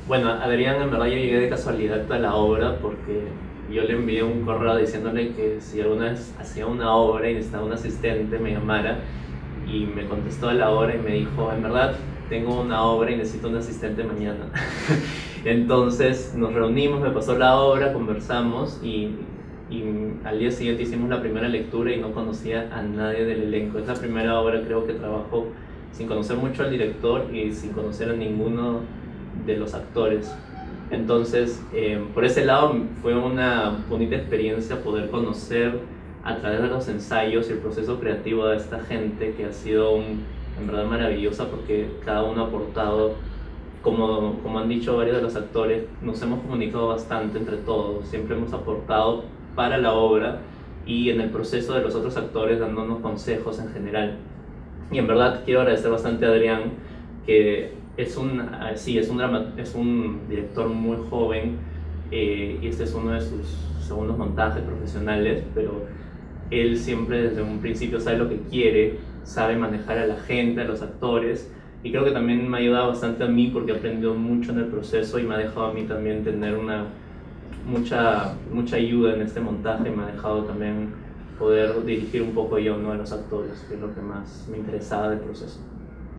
Bueno, Adrián, en verdad yo llegué de casualidad a la obra porque yo le envié un correo diciéndole que si alguna vez hacía una obra y necesitaba un asistente me llamara, y me contestó a la hora y me dijo, en verdad tengo una obra y necesito un asistente mañana. Entonces nos reunimos, me pasó la obra, conversamos y al día siguiente hicimos la primera lectura y no conocía a nadie del elenco. Es la primera obra, creo, que trabajo sin conocer mucho al director y sin conocer a ninguno de los actores. Entonces, por ese lado fue una bonita experiencia poder conocer a través de los ensayos y el proceso creativo de esta gente, que ha sido en verdad maravillosa, porque cada uno ha aportado, como han dicho varios de los actores, nos hemos comunicado bastante entre todos, siempre hemos aportado para la obra y en el proceso de los otros actores dándonos consejos en general. Y en verdad quiero agradecer bastante a Adrián, que sí, es un director muy joven, y este es uno de sus segundos montajes profesionales, pero él siempre desde un principio sabe lo que quiere, sabe manejar a la gente, a los actores, y creo que también me ha ayudado bastante a mí porque he aprendido mucho en el proceso y me ha dejado a mí también tener mucha ayuda en este montaje, y me ha dejado también poder dirigir un poco yo, ¿no?, a los actores, que es lo que más me interesaba del proceso.